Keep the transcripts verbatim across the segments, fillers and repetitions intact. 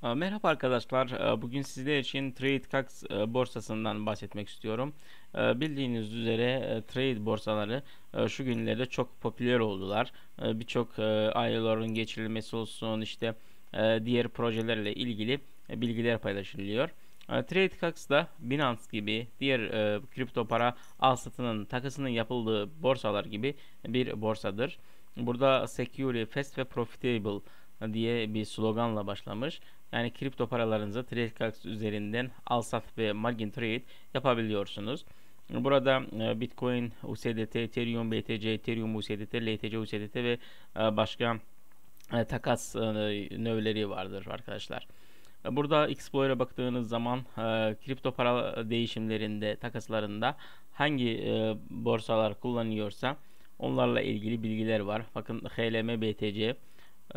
Aa, Merhaba arkadaşlar. Ee, Bugün sizler için TradeCax e, borsasından bahsetmek istiyorum. Ee, Bildiğiniz üzere e, trade borsaları e, şu günlerde çok popüler oldular. E, Birçok e, I L O'ların geçirilmesi olsun, işte e, diğer projelerle ilgili e, bilgiler paylaşılıyor. E, TradeCax da Binance gibi diğer e, kripto para al satının takasının yapıldığı borsalar gibi bir borsadır. Burada secure, fast ve profitable diye bir sloganla başlamış. Yani kripto paralarınızı TradeCax üzerinden al sat ve margin trade yapabiliyorsunuz. Burada e, Bitcoin, U S D T, Ethereum, B T C, Ethereum U S D T, L T C U S D T ve e, başka e, takas e, növleri vardır arkadaşlar. E, Burada Explorer'a baktığınız zaman e, kripto para değişimlerinde, takaslarında hangi e, borsalar kullanıyorsa onlarla ilgili bilgiler var. Bakın H L M B T C, e,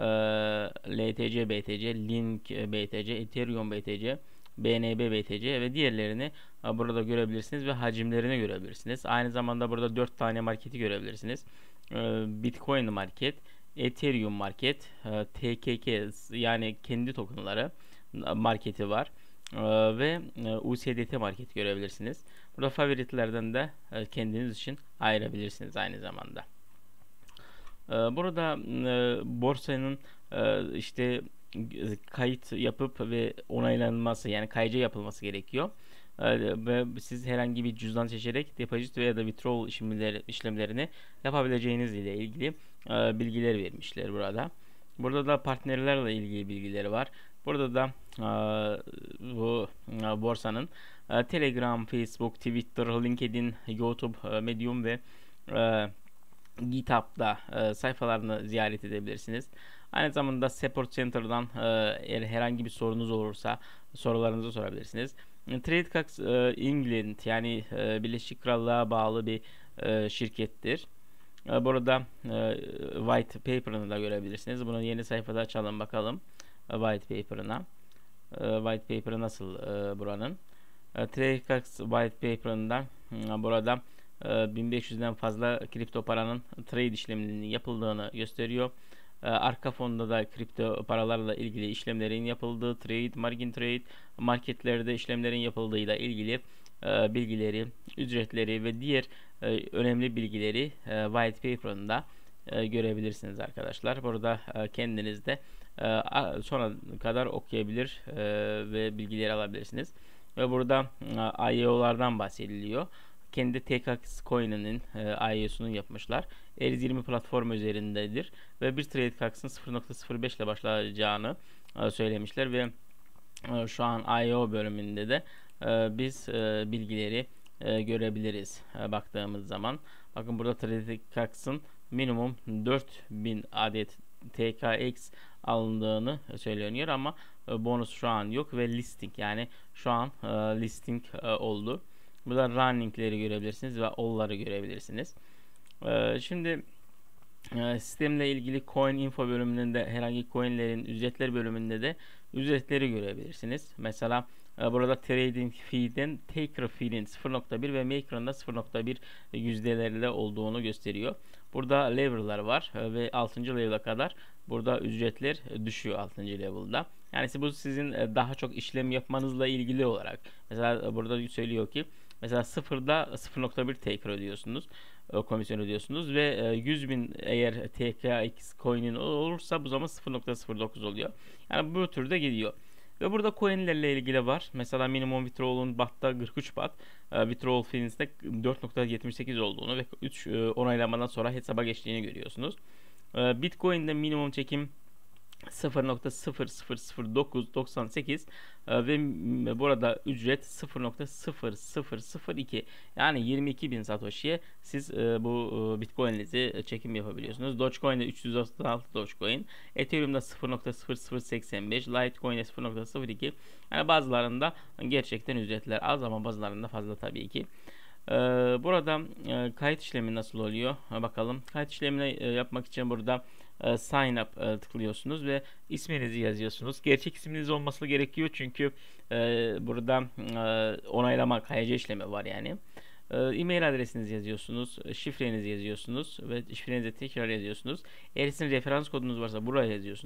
L T C B T C, Link B T C, Ethereum B T C, B N B B T C ve diğerlerini e, burada görebilirsiniz ve hacimlerini görebilirsiniz. Aynı zamanda burada dört tane marketi görebilirsiniz. E, Bitcoin market, Ethereum market, e, T K K yani kendi tokenları marketi var. E, ve e, U S D T market görebilirsiniz. Burada favoritlerden de e, kendiniz için ayırabilirsiniz aynı zamanda. Ee, Burada e, borsanın e, işte kayıt yapıp ve onaylanması, yani kayıcı yapılması gerekiyor. Ee, Ve siz herhangi bir cüzdan seçerek deposit veya da withdrawal işlemleri, işlemlerini yapabileceğiniz ile ilgili e, bilgiler vermişler burada. Burada da partnerlerle ilgili bilgileri var. Burada da e, bu e, borsanın e, Telegram, Facebook, Twitter, LinkedIn, YouTube, e, Medium ve e, GitHub'da e, sayfalarını ziyaret edebilirsiniz. Aynı zamanda Support Center'dan e, eğer herhangi bir sorunuz olursa sorularınızı sorabilirsiniz. TradeCax e, England, yani e, Birleşik Krallığa bağlı bir e, şirkettir. E, burada e, white paper'ını da görebilirsiniz. Bunu yeni sayfada açalım bakalım. E, white paper'ına. E, white paper'ı nasıl e, buranın? E, TradeCax white paper'ından e, burada e, bin beş yüzden fazla kripto paranın trade işlemlerinin yapıldığını gösteriyor. E, arka fonda da kripto paralarla ilgili işlemlerin yapıldığı, trade, margin trade, marketlerde işlemlerin yapıldığıyla ilgili e, bilgileri, ücretleri ve diğer e, önemli bilgileri e, white paper'ında e, görebilirsiniz arkadaşlar. Burada e, kendiniz de e, sona kadar okuyabilir e, ve bilgileri alabilirsiniz. Ve burada e, I E O'lardan bahsediliyor. Kendi T K X Coin'inin e, I E O'sunu yapmışlar. R yirmi platformu üzerindedir ve bir TradeCax'ın sıfır nokta sıfır beş ile başlayacağını e, söylemişler ve e, şu an I E O bölümünde de e, biz e, bilgileri e, görebiliriz e, baktığımız zaman. Bakın burada TradeCax'ın minimum dört bin adet T K X alındığını söyleniyor ama e, bonus şu an yok ve listing, yani şu an e, listing e, oldu. Burada running'leri görebilirsiniz ve all'ları görebilirsiniz. E, şimdi e, sistemle ilgili coin info bölümünde herhangi coinlerin ücretler bölümünde de ücretleri görebilirsiniz. Mesela e, burada trading fee'den taker fee'in sıfır nokta bir ve maker'ın da sıfır nokta bir yüzdelerle olduğunu gösteriyor. Burada level'lar var e, ve altıncı level'a kadar burada ücretler düşüyor altıncı level'da. Yani bu sizin e, daha çok işlem yapmanızla ilgili olarak. Mesela burada söylüyor ki mesela sıfırda sıfır nokta bir taker ödüyorsunuz, e, komisyon ödüyorsunuz ve e, yüz bin eğer T K X coin'in olursa bu zaman sıfır nokta sıfır dokuz oluyor. Yani bu türde gidiyor. Ve burada coinlerle ilgili var. Mesela minimum withdrawal'un batta kırk üç bat, e, withdrawal fee'inde dört nokta yetmiş sekiz olduğunu ve üç e, onaylamadan sonra hesaba geçtiğini görüyorsunuz. E, Bitcoin'de minimum çekim sıfır nokta sıfır sıfır sıfır dokuz doksan sekiz e, ve burada ücret sıfır nokta sıfır sıfır sıfır iki, yani yirmi iki bin satoshi'ye siz e, bu e, Bitcoin'inizi çekim yapabiliyorsunuz. Dogecoin'de üç yüz otuz altı Dogecoin, Ethereum'da sıfır nokta sıfır sıfır seksen beş, Litecoin'de sıfır nokta sıfır iki. Yani bazılarında gerçekten ücretler az ama bazılarında fazla tabii ki. Ee, Burada e, kayıt işlemi nasıl oluyor? Ha, bakalım. Kayıt işlemini e, yapmak için burada e, sign up e, tıklıyorsunuz ve isminizi yazıyorsunuz. Gerçek isminiz olması gerekiyor çünkü e, burada e, onaylama K Y C işlemi var yani. E, e-mail adresinizi yazıyorsunuz, şifrenizi yazıyorsunuz ve şifrenizi tekrar yazıyorsunuz. Eğer sizin referans kodunuz varsa buraya yazıyorsunuz.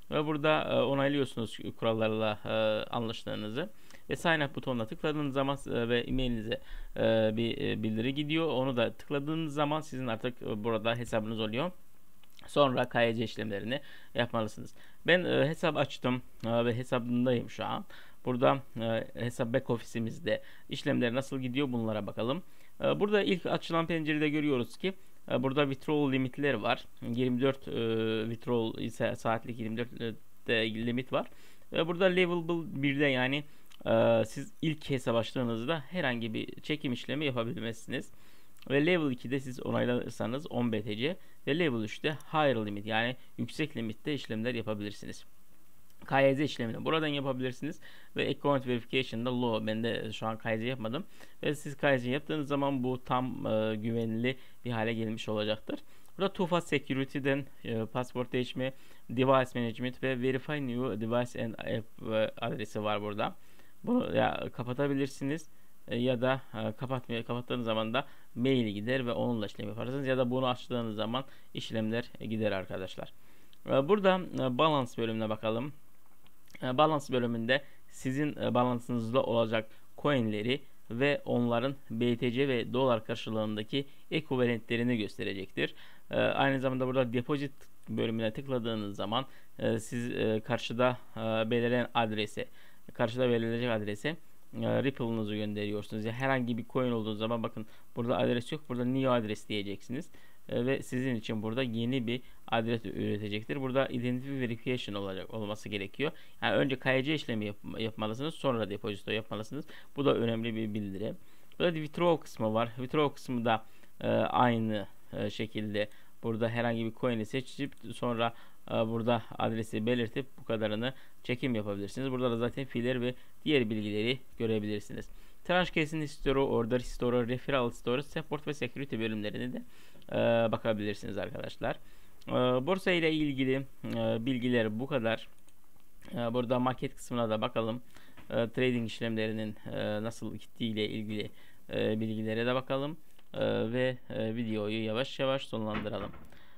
ve burada e, onaylıyorsunuz kurallarla e, anlaştığınızı ve sign up butonuna tıkladığınız zaman e, ve e-mailinize e, bir e, bildiri gidiyor. Onu da tıkladığınız zaman sizin artık e, burada hesabınız oluyor. Sonra K Y C işlemlerini yapmalısınız. Ben e, hesap açtım e, ve hesabındayım şu an. Burada e, hesap back ofisimizde işlemler nasıl gidiyor bunlara bakalım. E, burada ilk açılan pencerede görüyoruz ki e, burada withdrawal limitleri var. yirmi dört e, withdrawal ise saatlik yirmi dört de limit var. Ve burada level birde yani e, siz ilk hesap açtığınızda herhangi bir çekim işlemi yapabilmezsiniz. Ve level ikide siz onaylarsanız on B T C ve level üçte higher limit yani yüksek limitte işlemler yapabilirsiniz. K Y Z işlemini buradan yapabilirsiniz ve account verification'da low. Ben de şu an K Y Z yapmadım. Ve siz K Y Z yaptığınız zaman bu tam e, güvenli bir hale gelmiş olacaktır. Burada two factor security'den e, pasport değişimi, device management ve verify new device and app e, adresi var burada. Bunu ya, kapatabilirsiniz e, ya da e, kapatmaya kapattığınız zaman da mail gider ve onunla işlem yaparsınız ya da bunu açtığınız zaman işlemler gider arkadaşlar. E, burada e, balance bölümüne bakalım. E, balance bölümünde sizin e, balansınızda olacak coinleri ve onların B T C ve dolar karşılığındaki ekvivalentlerini gösterecektir. E, aynı zamanda burada deposit bölümüne tıkladığınız zaman e, siz e, karşıda e, belirlenen adrese, karşıda belirlenecek adrese e, Ripple'ınızı gönderiyorsunuz. Yani herhangi bir coin olduğu zaman bakın burada adres yok. Burada new adres diyeceksiniz. E, ve sizin için burada yeni bir adres üretecektir. Burada identity verification olacak olması gerekiyor. Yani önce K Y C işlemi yap, yapmalısınız, sonra depozito yapmalısınız. Bu da önemli bir bildiri. Burada withdraw kısmı var. Withdraw kısmı da e, aynı e, şekilde burada herhangi bir coin'i seçip sonra e, burada adresi belirtip bu kadarını çekim yapabilirsiniz. Burada da zaten fiiller ve diğer bilgileri görebilirsiniz. Tranche Case History, Order History, Referral History, Support ve Security bölümlerine de e, bakabilirsiniz arkadaşlar. E, borsa ile ilgili e, bilgiler bu kadar. E, burada market kısmına da bakalım. E, trading işlemlerinin e, nasıl gittiği ile ilgili e, bilgilere de bakalım. E, ve e, videoyu yavaş yavaş sonlandıralım.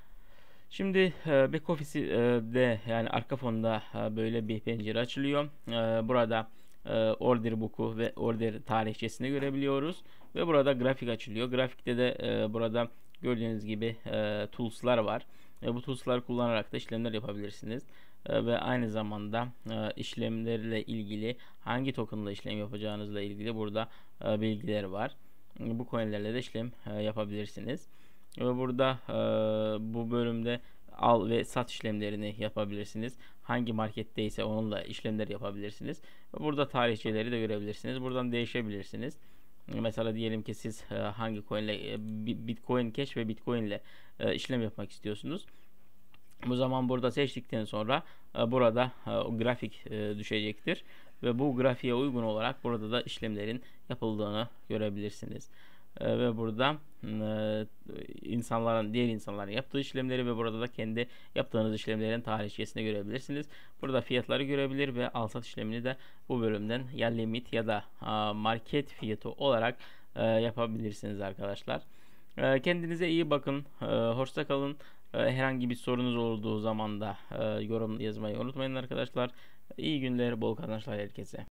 Şimdi e, back office'de yani arka fonda e, böyle bir pencere açılıyor. E, burada e, order book'u ve order tarihçesini görebiliyoruz ve burada grafik açılıyor. Grafikte de e, burada gördüğünüz gibi e, tools'lar var. E, bu tools'lar kullanarak da işlemler yapabilirsiniz. E, ve aynı zamanda e, işlemlerle ilgili hangi token'la işlem yapacağınızla ilgili burada e, bilgiler var. E, bu coin'lerle de işlem e, yapabilirsiniz. Ve burada e, bu bölümde al ve sat işlemlerini yapabilirsiniz. Hangi marketteyse onunla işlemler yapabilirsiniz. Burada tarihçeleri de görebilirsiniz. Buradan değişebilirsiniz. Mesela diyelim ki siz e, hangi coin ile e, Bitcoin Cash ve Bitcoin ile e, işlem yapmak istiyorsunuz. Bu zaman burada seçtikten sonra e, burada e, o grafik e, düşecektir ve bu grafiğe uygun olarak burada da işlemlerin yapıldığını görebilirsiniz. E, ve burada e, insanların diğer insanların yaptığı işlemleri ve burada da kendi yaptığınız işlemlerin tarihçesini görebilirsiniz. Burada fiyatları görebilir ve al sat işlemini de bu bölümden ya limit ya da a, market fiyatı olarak e, yapabilirsiniz arkadaşlar. E, kendinize iyi bakın. E, hoşça kalın. E, herhangi bir sorunuz olduğu zaman da e, yorum yazmayı unutmayın arkadaşlar. İyi günler, bol kazançlar herkese.